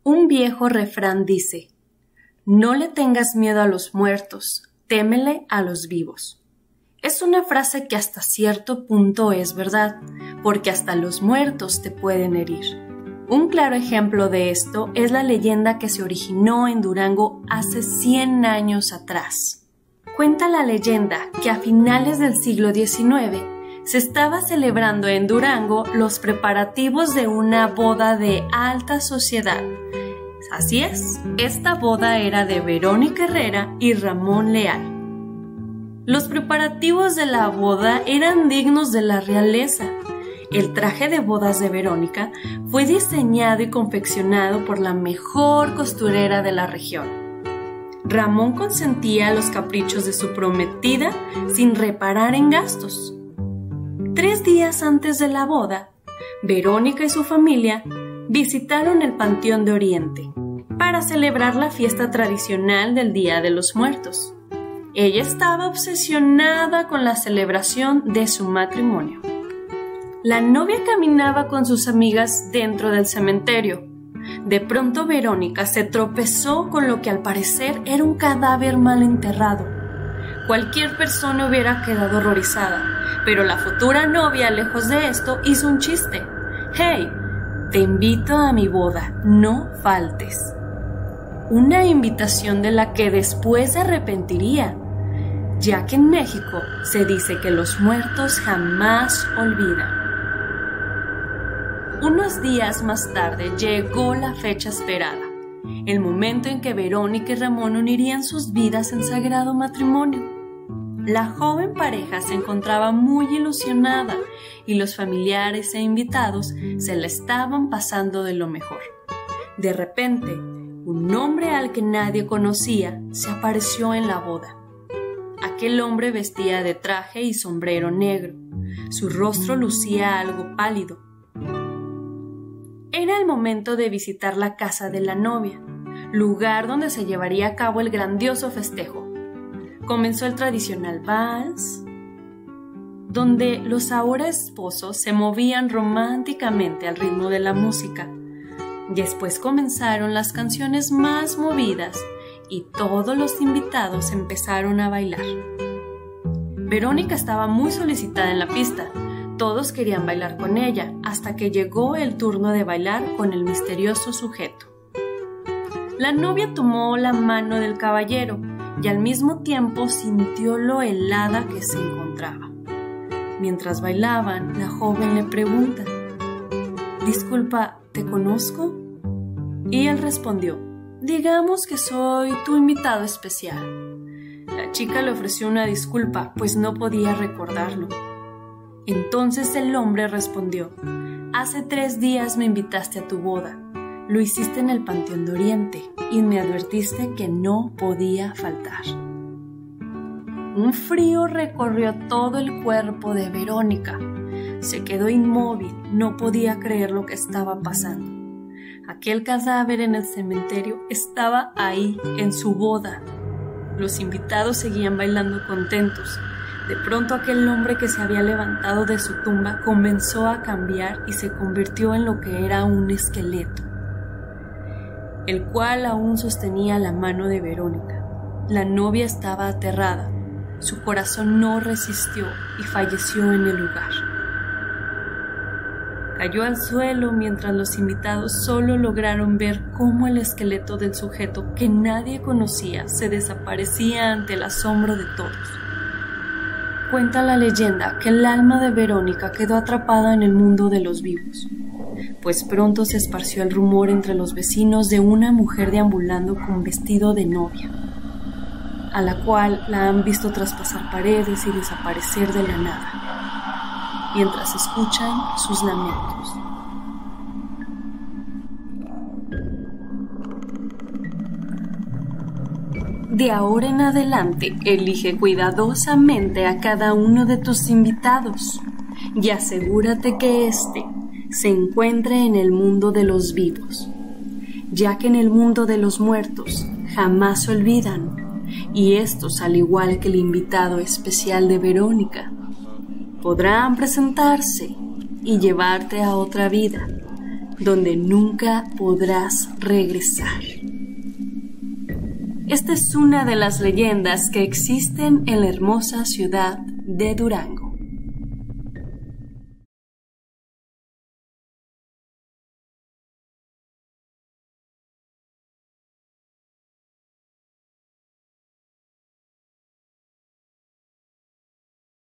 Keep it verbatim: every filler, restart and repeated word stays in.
Un viejo refrán dice: no le tengas miedo a los muertos, témele a los vivos. Es una frase que hasta cierto punto es verdad, porque hasta los muertos te pueden herir. Un claro ejemplo de esto es la leyenda que se originó en Durango hace cien años atrás. Cuenta la leyenda que a finales del siglo diecinueve se estaba celebrando en Durango los preparativos de una boda de alta sociedad. Así es, esta boda era de Verónica Herrera y Ramón Leal. Los preparativos de la boda eran dignos de la realeza. El traje de bodas de Verónica fue diseñado y confeccionado por la mejor costurera de la región. Ramón consentía los caprichos de su prometida sin reparar en gastos. Tres días antes de la boda, Verónica y su familia visitaron el Panteón de Oriente para celebrar la fiesta tradicional del Día de los Muertos. Ella estaba obsesionada con la celebración de su matrimonio. La novia caminaba con sus amigas dentro del cementerio. De pronto Verónica se tropezó con lo que al parecer era un cadáver mal enterrado. Cualquier persona hubiera quedado horrorizada, pero la futura novia, lejos de esto, hizo un chiste. «Hey, te invito a mi boda, no faltes». Una invitación de la que después se arrepentiría, ya que en México se dice que los muertos jamás olvidan. Unos días más tarde llegó la fecha esperada, el momento en que Verónica y Ramón unirían sus vidas en sagrado matrimonio. La joven pareja se encontraba muy ilusionada y los familiares e invitados se la estaban pasando de lo mejor. De repente, un hombre al que nadie conocía se apareció en la boda. Aquel hombre vestía de traje y sombrero negro. Su rostro lucía algo pálido. Era el momento de visitar la casa de la novia, lugar donde se llevaría a cabo el grandioso festejo. Comenzó el tradicional vals, donde los ahora esposos se movían románticamente al ritmo de la música. Después comenzaron las canciones más movidas y todos los invitados empezaron a bailar. Verónica estaba muy solicitada en la pista. Todos querían bailar con ella, hasta que llegó el turno de bailar con el misterioso sujeto. La novia tomó la mano del caballero y al mismo tiempo sintió lo helada que se encontraba. Mientras bailaban, la joven le pregunta: «Disculpa, ¿te conozco?» Y él respondió: «Digamos que soy tu invitado especial». La chica le ofreció una disculpa, pues no podía recordarlo. Entonces el hombre respondió: «Hace tres días me invitaste a tu boda. Lo hiciste en el Panteón de Oriente y me advertiste que no podía faltar». Un frío recorrió todo el cuerpo de Verónica. Se quedó inmóvil, no podía creer lo que estaba pasando. Aquel cadáver en el cementerio estaba ahí, en su boda. Los invitados seguían bailando contentos. De pronto aquel hombre que se había levantado de su tumba comenzó a cambiar y se convirtió en lo que era un esqueleto, el cual aún sostenía la mano de Verónica. La novia estaba aterrada. Su corazón no resistió y falleció en el lugar. Cayó al suelo mientras los invitados solo lograron ver cómo el esqueleto del sujeto que nadie conocía se desaparecía ante el asombro de todos. Cuenta la leyenda que el alma de Verónica quedó atrapada en el mundo de los vivos, pues pronto se esparció el rumor entre los vecinos de una mujer deambulando con vestido de novia, a la cual la han visto traspasar paredes y desaparecer de la nada, mientras escuchan sus lamentos. De ahora en adelante, elige cuidadosamente a cada uno de tus invitados y asegúrate que éste se encuentre en el mundo de los vivos, ya que en el mundo de los muertos jamás olvidan, y estos, al igual que el invitado especial de Verónica, podrán presentarse y llevarte a otra vida, donde nunca podrás regresar. Esta es una de las leyendas que existen en la hermosa ciudad de Durango.